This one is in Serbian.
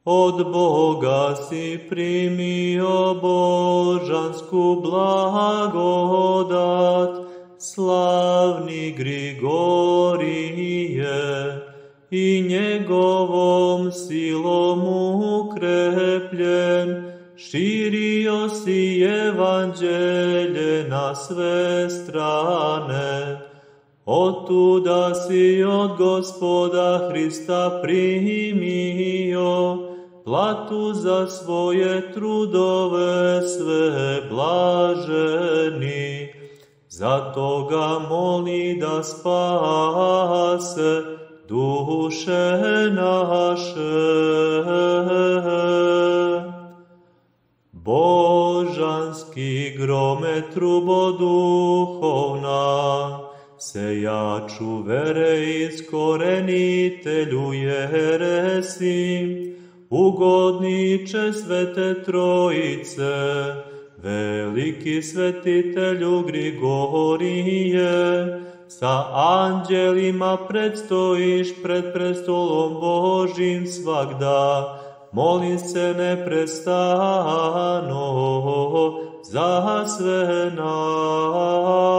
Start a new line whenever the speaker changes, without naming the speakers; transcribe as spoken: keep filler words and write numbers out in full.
Od Boga si primio božansku blagodat, slavni Grigorije, i njegovom silom ukrepljen, širio si evanđelje na sve strane. Otuda si od Gospoda Hrista primio platu za svoje trudove sve blaženi. Zato ga moli da spase duše naše. Božanski grome trubo duhovna, sejaču vere iskorenitelju jeresi, ugodniče svete trojice, veliki svetitelju Grigorije, sa anđelima predstojiš pred prestolom Božim svagda, molim se neprestano za sve nas.